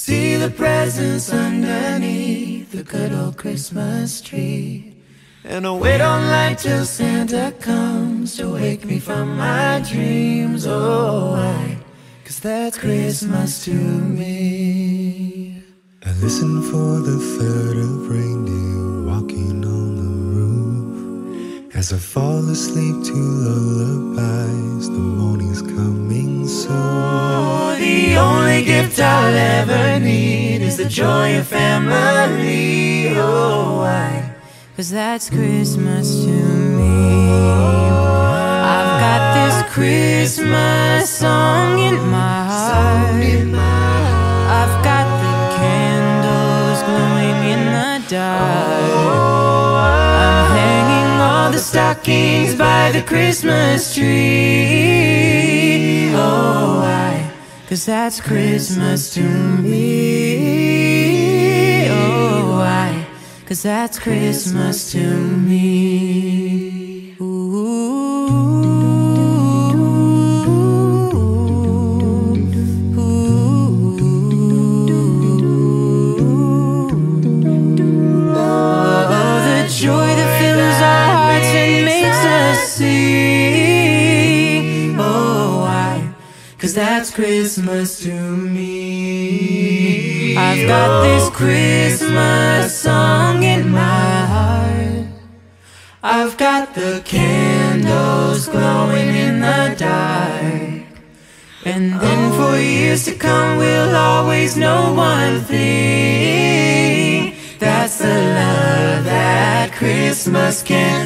see the presents underneath the good old Christmas tree. And I wait on light till Santa comes to wake me from my dreams. Oh, why? 'Cause that's Christmas to me. I listen for the third of reindeer walking on the roof. As I fall asleep to lullabies, the morning's coming soon. Oh, the only gift I'll ever need is the joy of family. Oh, why? 'Cause that's Christmas to me. I've got this Christmas song in my heart. I've got the candles glowing in the dark. I'm hanging all the stockings by the Christmas tree. Oh, why? 'Cause that's Christmas to me. Oh, why? 'Cause that's Christmas to me. Joy that fills our hearts and makes us sing. Oh, why? 'Cause that's Christmas to me. I've got this Christmas song in my heart. I've got the candles glowing in the dark. And then for years to come we'll always know one thing. That's the love that Christmas can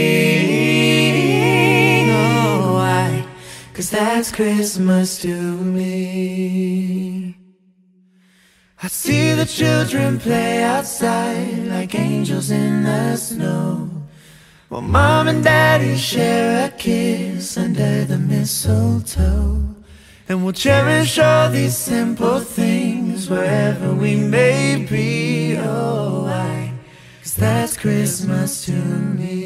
bring. Oh, why? 'Cause that's Christmas to me. I see the children play outside like angels in the snow, while Mom and Daddy share a kiss under the mistletoe. And we'll cherish all these simple things wherever we may be. Oh, why? 'Cause that's Christmas to me.